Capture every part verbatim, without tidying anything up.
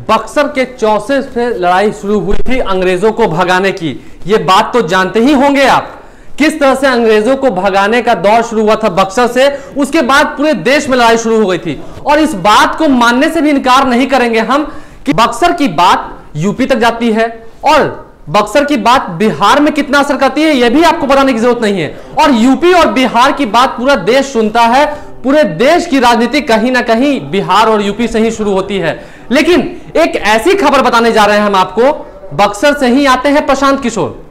बक्सर के चौसे से लड़ाई शुरू हुई थी अंग्रेजों को भगाने की। ये बात तो जानते ही होंगे आप, किस तरह से अंग्रेजों को भगाने का दौर शुरू हुआ था बक्सर से। उसके बाद पूरे देश में लड़ाई शुरू हो गई थी। और इस बात को मानने से भी इनकार नहीं करेंगे हम कि बक्सर की बात यूपी तक जाती है और बक्सर की बात बिहार में कितना असर करती है यह भी आपको बताने की जरूरत नहीं है। और यूपी और बिहार की बात पूरा देश सुनता है। पूरे देश की राजनीति कहीं ना कहीं बिहार और यूपी से ही शुरू होती है। लेकिन एक ऐसी खबर बताने जा रहे हैं हम आपको, बक्सर से ही आते हैं प्रशांत किशोर।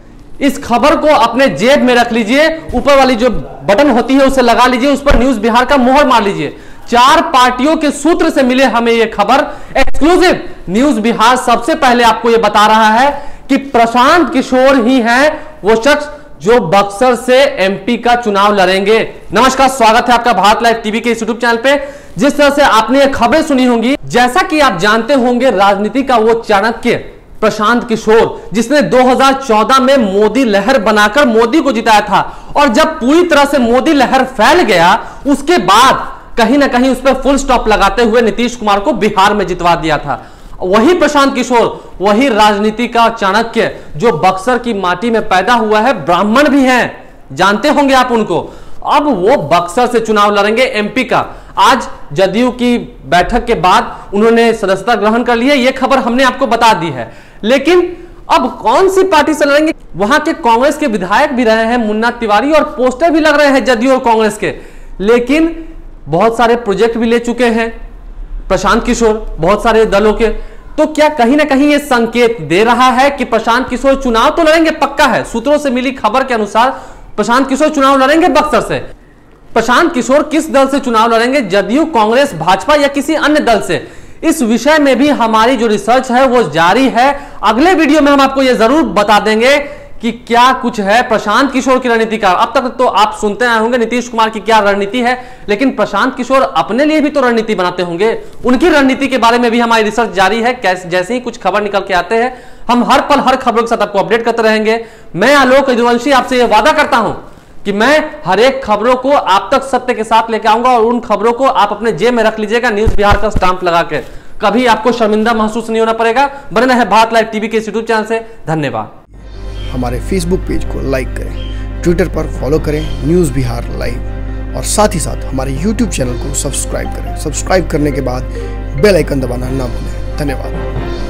इस खबर को अपने जेब में रख लीजिए, ऊपर वाली जो बटन होती है उसे लगा लीजिए, उस पर न्यूज बिहार का मोहर मार लीजिए। चार पार्टियों के सूत्र से मिले हमें यह खबर, एक्सक्लूसिव न्यूज बिहार सबसे पहले आपको यह बता रहा है कि प्रशांत किशोर ही हैं वो शख्स जो बक्सर से एमपी का चुनाव लड़ेंगे। नमस्कार, स्वागत है आपका भारत लाइव टीवी के इस यूट्यूब चैनल पे। जिस तरह से आपने ये खबरें सुनी होंगी, जैसा कि आप जानते होंगे राजनीति का वो चाणक्य प्रशांत किशोर जिसने दो हज़ार चौदह में मोदी लहर बनाकर मोदी को जिताया था, और जब पूरी तरह से मोदी लहर फैल गया उसके बाद कहीं ना कहीं उस पर फुल स्टॉप लगाते हुए नीतीश कुमार को बिहार में जितवा दिया था। वही प्रशांत किशोर, वही राजनीति का चाणक्य जो बक्सर की माटी में पैदा हुआ है, ब्राह्मण भी हैं, जानते होंगे आप उनको। अब वो बक्सर से चुनाव लड़ेंगे एमपी का। आज जदयू की बैठक के बाद उन्होंने सदस्यता ग्रहण कर ली है, यह खबर हमने आपको बता दी है। लेकिन अब कौन सी पार्टी से लड़ेंगे? वहां के कांग्रेस के विधायक भी रहे हैं मुन्ना तिवारी, और पोस्टर भी लग रहे हैं जदयू और कांग्रेस के। लेकिन बहुत सारे प्रोजेक्ट भी ले चुके हैं प्रशांत किशोर बहुत सारे दलों के। तो क्या कहीं ना कहीं यह संकेत दे रहा है कि प्रशांत किशोर चुनाव तो लड़ेंगे, पक्का है। सूत्रों से मिली खबर के अनुसार प्रशांत किशोर चुनाव लड़ेंगे बक्सर से। प्रशांत किशोर किस दल से चुनाव लड़ेंगे, जदयू, कांग्रेस, भाजपा या किसी अन्य दल से, इस विषय में भी हमारी जो रिसर्च है वो जारी है। अगले वीडियो में हम आपको यह जरूर बता देंगे कि क्या कुछ है प्रशांत किशोर की रणनीति का। अब तक तो आप सुनते आए होंगे नीतीश कुमार की क्या रणनीति है, लेकिन प्रशांत किशोर अपने लिए भी तो रणनीति बनाते होंगे। उनकी रणनीति के बारे में भी हमारी रिसर्च जारी है। जैसे ही कुछ खबर निकल के आते हैं हम हर पल हर खबरों के साथ आपको अपडेट करते रहेंगे। मैं आलोक यदुवंशी आपसे यह वादा करता हूं कि मैं हर एक खबरों को आप तक सत्य के साथ लेकर आऊंगा, और उन खबरों को आप अपने जेब में रख लीजिएगा न्यूज बिहार का स्टाम्प लगा के। कभी आपको शर्मिंदा महसूस नहीं होना पड़ेगा। बने रहे भारत लाइव टीवी के यूट्यूब चैनल से। धन्यवाद। हमारे फेसबुक पेज को लाइक करें, ट्विटर पर फॉलो करें न्यूज़ बिहार लाइव, और साथ ही साथ हमारे यूट्यूब चैनल को सब्सक्राइब करें। सब्सक्राइब करने के बाद बेल आइकन दबाना ना भूलें। धन्यवाद।